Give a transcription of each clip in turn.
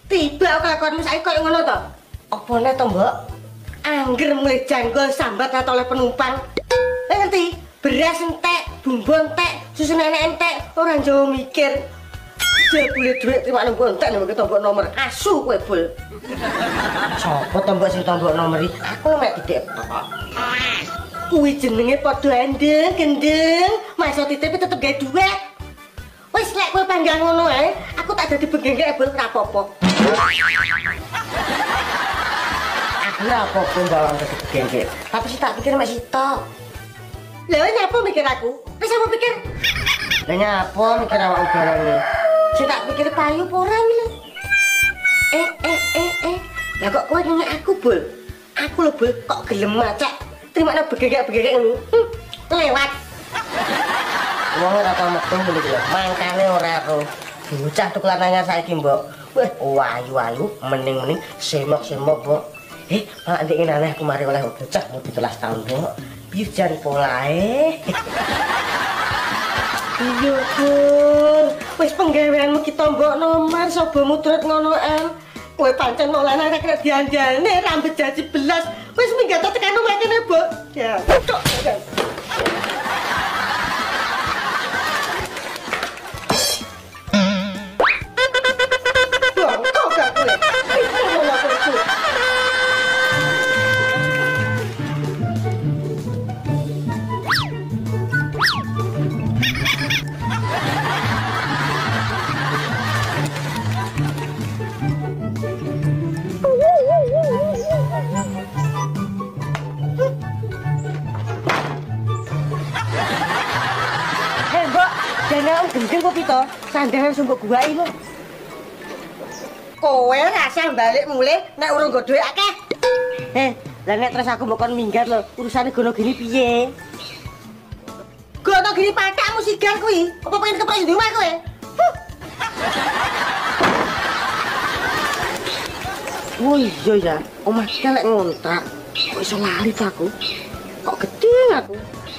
Tiba kelakuanmu saiki koyo ngono to? Apa nek to, Mbok? Angger mulai janggol sambat atau oleh penumpang. Ngerti? Beras entek, bumbu entek, susu nenek entek, ora njowo mikir. Jebule dhuwit terima nang entek nang tombok nomor asu kowe, Bul. Sopo tombok sing tombok nomor iki? Aku mek didik tok. Kuwi jenenge padha endeng, gendeng, masa titip tetep gawe dhuwit. Wis lek kowe panggal ngono ae, aku tak dadi benggengek Bul ora apa-apa. Aku ora apa-apa bawang dadi benggengek. Tapi sih tak pikir mek sitok. Lha nyapa mikir aku? Wis apa pikir? Lah nyapa mikir awakmu barang. Sing tak pikir payu apa ora iki lho. Lah kok kowe nanya aku, Bul? Aku lho, Bul, kok gelem macak. Terima begegek-begegek ngono. Lewat. Wong ora tau metu ngene iki lho. Mangkane ora ro. Bocah tukulan anyar saiki, Mbok. Wah, ayu-ayu, mending-mending semok-semok, Mbok. Malah ndek aneh aku mari oleh bocah mau 17 tahun, Mbok. Biar jan polae. Iya, Bul. Wis penggaweanmu ki tombok nomor sobomu turut ngono el. Kowe pancen mau lanang rek diandane rambut jaji belas. Wis minggat tekan omah kene, Mbok. Ya, tok. Gendeng kok pito, sandangan sumpuk gua iku. Kowe rasa balik mulai nek urung nggo dhuwit akeh. Lah nek terus aku mbok kon minggat lho, urusane gono gini piye? Gono gini patakmu sigar kuwi. Apa pengen kepres di omah kowe? Oh iya ya, omah kita lek ngontrak. Kok iso lali ta aku? Kok gedeng aku?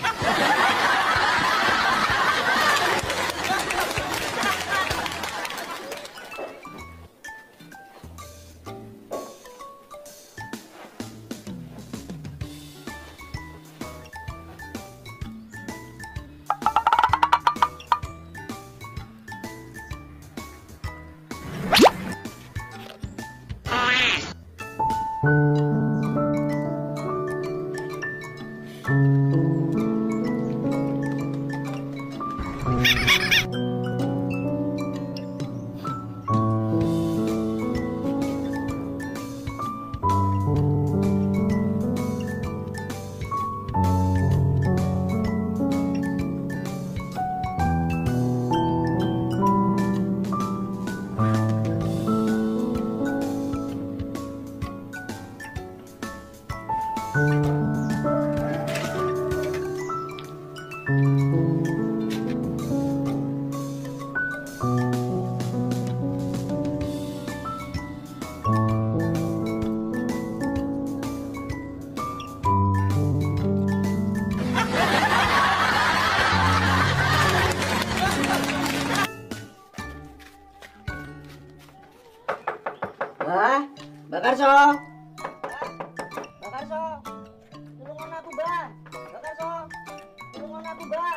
Mbak Karso. Mbak Karso. Tulungan aku, Mbak. Mbak Karso. Tulungan aku, Mbak.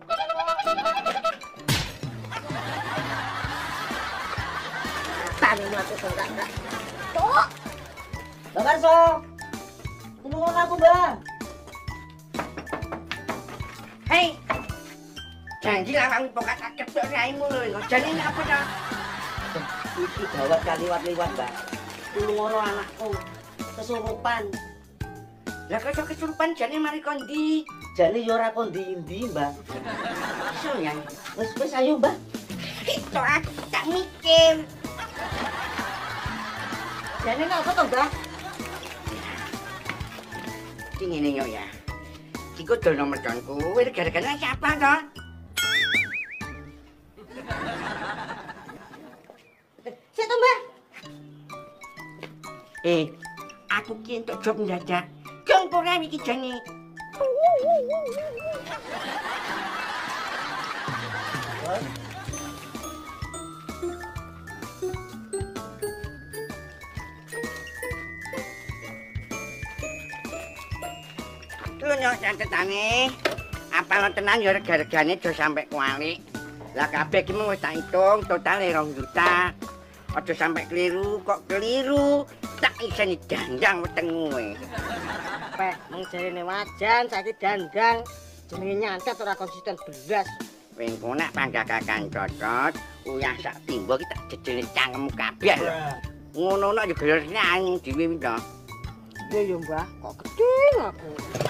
Tani mati enggak. Tok. Mbak Karso. Tulungan aku, Mbak. Hei. Janji lah kamu pokat sakit tok raimu lho. Jane apa ta? Iki gawat kali liwat-liwat, Mbak. Tulungono anakku kesurupan. Lah kok kesurupan jane mari kondi? Jane ya ora kondi-endi, Mbak. Iso ya. Wis ayo, Mbak. Itu aku tak mikir. Jane napa to, Mbak? Iki ngene yo ya. Iku dol nomor konku. Gara-gara siapa to? Siapa, Mbak? Aku ki entuk job mendadak. Jong program iki jane. lho nyok catetane. Apal tenan ya rega-regane aja sampe kuali. Lah kabeh iki wis tak hitung total 2 juta. Aja sampe keliru, kok keliru. Tak iseni dandang wetengmu kowe. Peh, mung jarene wajan saiki dandang. Jenenge nyantet ora konsisten belas. Wengko nek panggagakan cocot, uyah sak timbo iki tak jejene cangkemmu kabeh lho. Ngono nek yo gelar nyanyi dhewe to. Iya ya, Mbah, kok gedeng aku.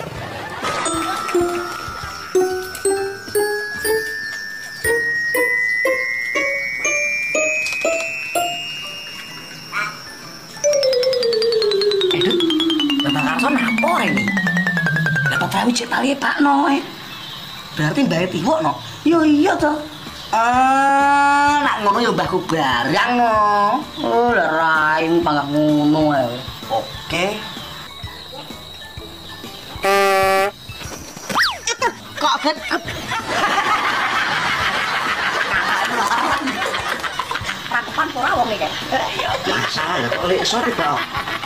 Bapak Karso napor ini. Dapat tahu cek tali Pak Noe. Berarti bayar tiwok no. Yo iya toh. Nak ngono yo mbahku barang no. Oh, lerain panggak ngono ae. Oke. Kok ben Rangkepan ora wong iki. Ya masalah lho kok lek sorry Pak.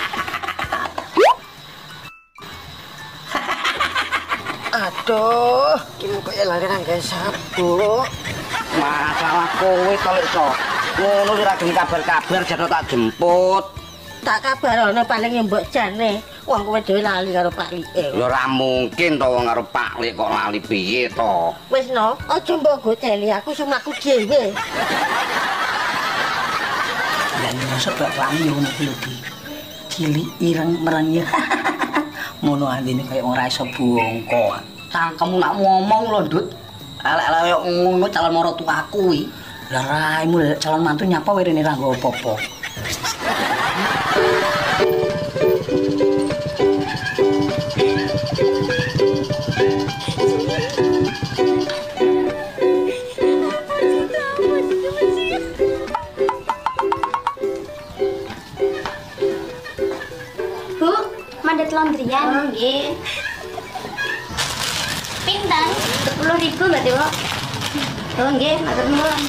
aduh, iki kok larenan gawe sabuk. Masalah kowe to lek iso. Ngono ora gelem kabar-kabar jane tak jemput. Tak kabarono paling ya mbok jane. Wong kowe dhewe lali karo Pak Lie. Ya ora mungkin to wong karo Pak Lik kok lali piye to. Wis no, aja mbok goteli aku sumaku dhewe. Ya nyosok bapakmu yo ngono kuwi lho. Cilik ireng mereng ya. Ngono andine kaya ora iso bongko. Cangkemmu nak ngomong lho, Ndut. Elek-elek kaya ngono calon maratuaku kuwi. Lah raimu lek calon mantu nyapa werene ra nggo apa-apa. Bu, mandat laundryan. Nggih. Pinten? 10.000 Mbak Dewo. Oh nggih, matur nuwun.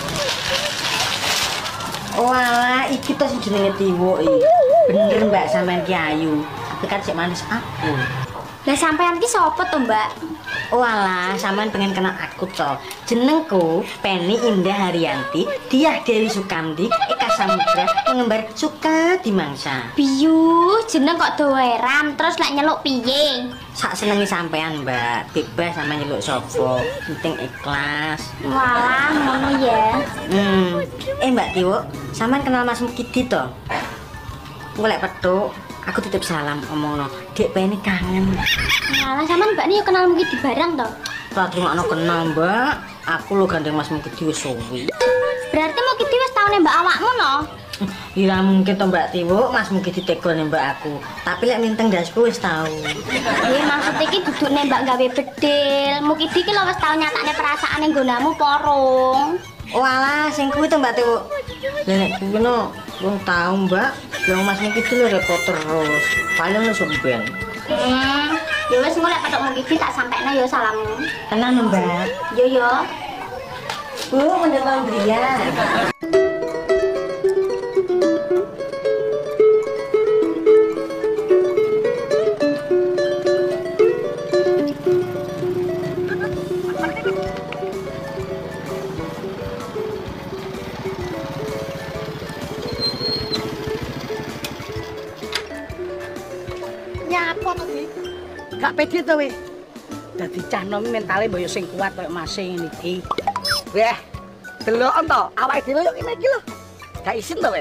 Walah, iki to sing jenenge tiwuk iki. Bener Mbak sampean Ki Ayu. Tapi kan sik manis aku. Lah sampean ki sapa to, Mbak? Walah, sampean pengen kenal aku to. Jenengku Penny Indah Haryanti, Diah Dewi Sukamti, Eka Samudra, pengembar suka dimangsa. Biyu, jeneng kok doeram, terus lek nyeluk piye? Sak senengi sampean, Mbak. Bebas sama nyeluk sapa, penting ikhlas. Walah, ngono ya. Mbak Tiwo, sampean kenal Mas Mukidi to? Golek petuk, aku titip salam omongno. Dek Penny kangen. Walah, sampean Mbak ni yo kenal mungkin di barang to. Tak terima kenal, Mbak. Aku lo gandeng Mas Mukidi wis suwi. Berarti mungkin wis tau nembak awakmu no? Ya mungkin to Mbak Tiwo, Mas Mukidi tega nembak aku. Tapi lek minteng dasku wis tau. Iya maksud iki duduk nembak gawe bedil. Mungkin iki lho wis tau nyatakne perasaane nggonamu porong. Walah, sing kuwi to Mbak Tiwo. Lah nek kuwi no, wong tau Mbak. Lah Mas Mukidi lho repot terus. Paling lu semben. Ya wis engko lek petuk mungkin tak sampekno ya salammu. Tenang Mbak. Yo. Bu, mandat laundryan. Nyapa to, Di? Gak pede to we. Dadi cah nom mentale mboyo sing kuat koyo Mas ngene iki. Weh, delok to, awake dhewe yo ngene iki lho. Gak isin to we.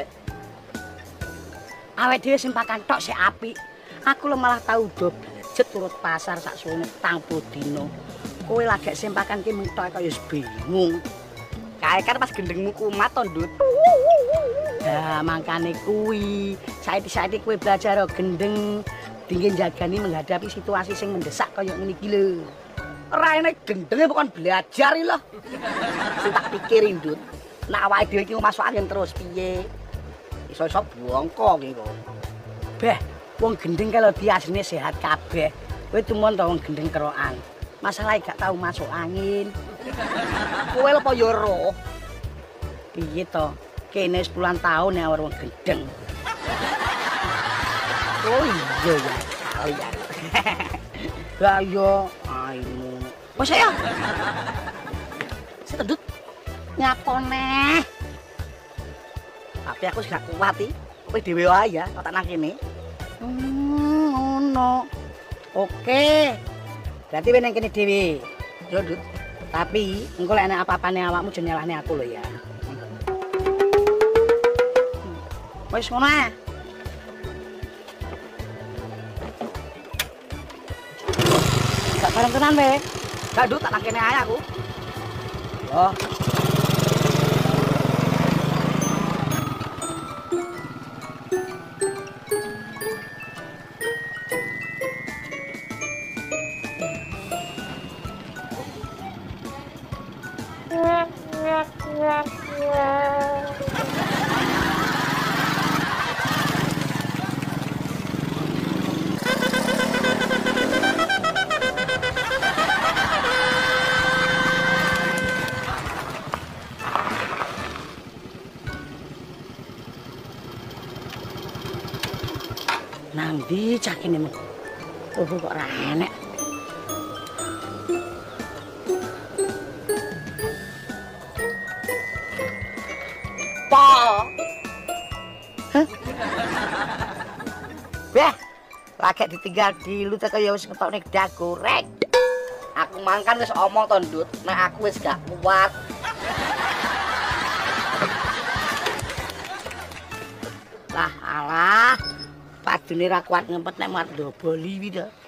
Awake dhewe sing pakan tok sik apik. Aku lho malah tau do budget turut pasar sak suwene 40 dino. Kowe lagi sempakan ki mentok kaya bingung. Kae kan pas gendengmu kumat to, Ndut. Nah, mangkane kuwi, saiki kowe belajar gendeng. Dingin jagani menghadapi situasi sing mendesak kaya ngene iki lho. Ora enek gendenge bukan belajar lho. Sing tak pikirin, Ndut. Nek awake dhewe iki masuk angin terus piye? Iso-iso bongko iki kok. Beh, wong gendeng kalau diasine sehat kabeh. Kowe tumon to wong gendeng kerokan. Masalah gak tahu masuk angin. Kowe lho apa ya roh? Piye to? Kene 10 tahun ya wong gendeng. Oh iya ya, kalian. Lah yo, aimu. Wes ya. Sedut. Nyapone. Tapi aku gak kuat iki. Kowe dhewe wae ya, tak nang kene. Ngono. Oke. Berarti wene kene dhewe. Yo, Dut. Tapi engko lek ana apa-apane awakmu aja nyalahne aku lho ya. Wes ngono ae. Gak bareng tenan we. Gak Dut, tak nang kene ae aku. Loh. Nang ndi cah kene mung. Oh kok ora enek. Pa. Hah? Beh, lagi ditinggal dilu teko ya wis ngetokne gedang goreng. Aku mangkan wis omong to, Ndut, nek aku wis gak kuat. Lah alah. Padune ra kuat ngempet nek mat ndoboli wi to.